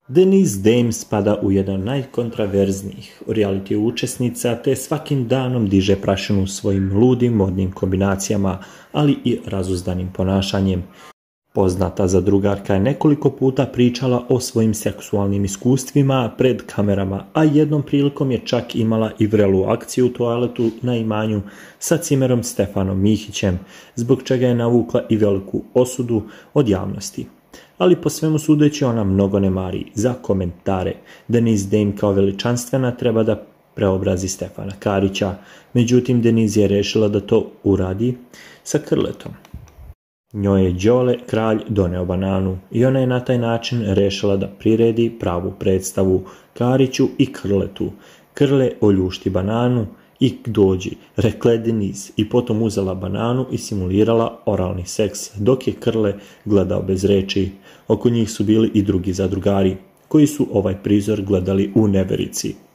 Denise Dame spada u jedan od najkontraverznijih reality učesnica te svakim danom diže prašinu svojim ludim modnim kombinacijama, ali i razuzdanim ponašanjem. Poznata zadrugarka je nekoliko puta pričala o svojim seksualnim iskustvima pred kamerama, a jednom prilikom je čak imala i vrelu akciju u toaletu na imanju sa cimerom Stefanom Mihićem, zbog čega je navukla i veliku osudu od javnosti. Ali po svemu sudeći ona mnogo ne mari za komentare. Denise Dame kao veličanstvena treba da preobrazi Stefana Karića, međutim Denise je rešila da to uradi sa Krletom. Njoj je Đole kralj doneo bananu i ona je na taj način rešila da priredi pravu predstavu Kariću i Krletu. Krle oljušti bananu i dođi, rekla je Denise i potom uzela bananu i simulirala oralni seks, dok je Krle gledao bez reči. Oko njih su bili i drugi zadrugari, koji su ovaj prizor gledali u neverici.